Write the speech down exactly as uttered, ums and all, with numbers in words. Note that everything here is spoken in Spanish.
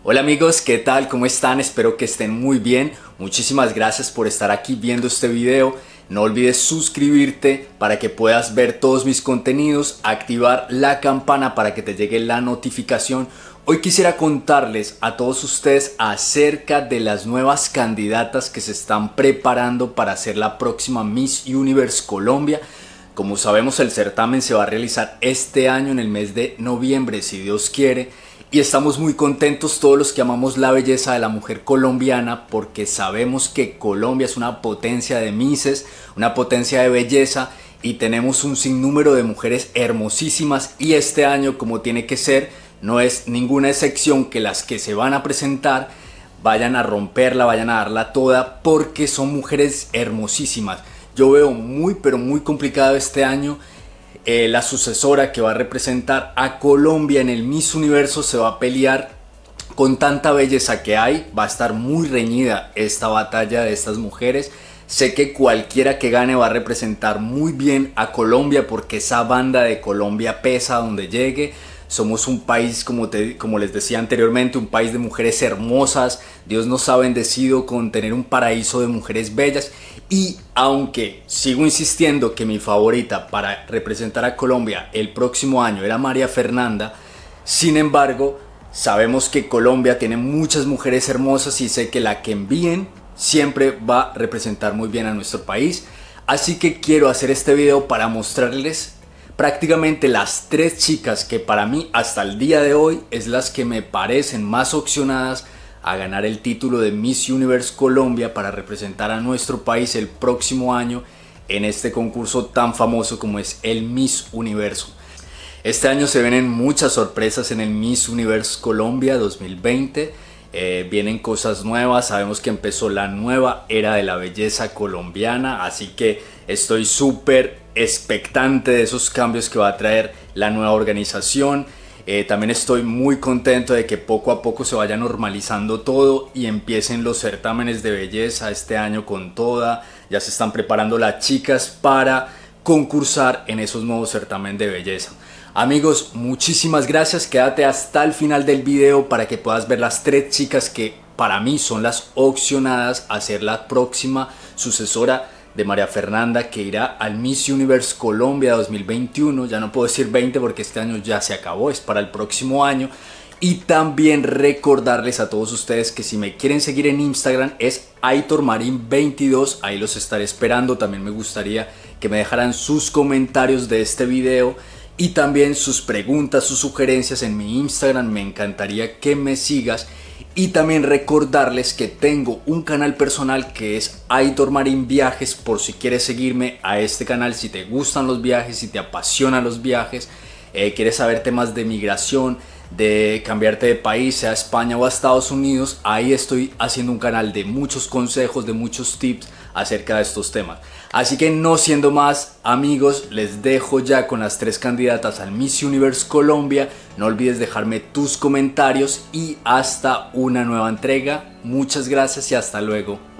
Hola amigos, ¿qué tal? ¿Cómo están? Espero que estén muy bien. Muchísimas gracias por estar aquí viendo este video. No olvides suscribirte para que puedas ver todos mis contenidos, activar la campana para que te llegue la notificación. Hoy quisiera contarles a todos ustedes acerca de las nuevas candidatas que se están preparando para ser la próxima Miss Universe Colombia. Como sabemos, el certamen se va a realizar este año en el mes de noviembre, si Dios quiere. Y estamos muy contentos todos los que amamos la belleza de la mujer colombiana, porque sabemos que Colombia es una potencia de misses, una potencia de belleza, y tenemos un sinnúmero de mujeres hermosísimas. Y este año, como tiene que ser, no es ninguna excepción que las que se van a presentar vayan a romperla, vayan a darla toda, porque son mujeres hermosísimas. Yo veo muy pero muy complicado este año. Eh, la sucesora que va a representar a Colombia en el Miss Universo se va a pelear con tanta belleza que hay. Va a estar muy reñida esta batalla de estas mujeres. Sé que cualquiera que gane va a representar muy bien a Colombia, porque esa banda de Colombia pesa donde llegue. Somos un país, como, te, como les decía anteriormente, un país de mujeres hermosas. Dios nos ha bendecido con tener un paraíso de mujeres bellas. Y aunque sigo insistiendo que mi favorita para representar a Colombia el próximo año era María Fernanda, sin embargo, sabemos que Colombia tiene muchas mujeres hermosas y sé que la que envíen siempre va a representar muy bien a nuestro país. Así que quiero hacer este video para mostrarles prácticamente las tres chicas que para mí hasta el día de hoy es las que me parecen más opcionadas a ganar el título de Miss Universe Colombia para representar a nuestro país el próximo año en este concurso tan famoso como es el Miss Universo. Este año se vienen muchas sorpresas en el Miss Universe Colombia dos mil veinte. Eh, vienen cosas nuevas, sabemos que empezó la nueva era de la belleza colombiana, así que estoy súper expectante de esos cambios que va a traer la nueva organización. Eh, también estoy muy contento de que poco a poco se vaya normalizando todo y empiecen los certámenes de belleza este año con toda. Ya se están preparando las chicas para concursar en esos nuevos certámenes de belleza. Amigos, muchísimas gracias. Quédate hasta el final del video para que puedas ver las tres chicas que para mí son las opcionadas a ser la próxima sucesora de María Fernanda, que irá al Miss Universe Colombia dos mil veintiuno. Ya no puedo decir veinte porque este año ya se acabó, es para el próximo año. Y también recordarles a todos ustedes que si me quieren seguir en Instagram es Aitor Marín veintidós, ahí los estaré esperando. También me gustaría que me dejaran sus comentarios de este video y también sus preguntas, sus sugerencias en mi Instagram. Me encantaría que me sigas. Y también recordarles que tengo un canal personal que es Aitor Marín Viajes, por si quieres seguirme a este canal, si te gustan los viajes, si te apasionan los viajes, eh, quieres saber temas de migración, de cambiarte de país, sea a España o a Estados Unidos. Ahí estoy haciendo un canal de muchos consejos, de muchos tips acerca de estos temas. Así que no siendo más, amigos, les dejo ya con las tres candidatas al Miss Universe Colombia. No olvides dejarme tus comentarios y hasta una nueva entrega. Muchas gracias y hasta luego.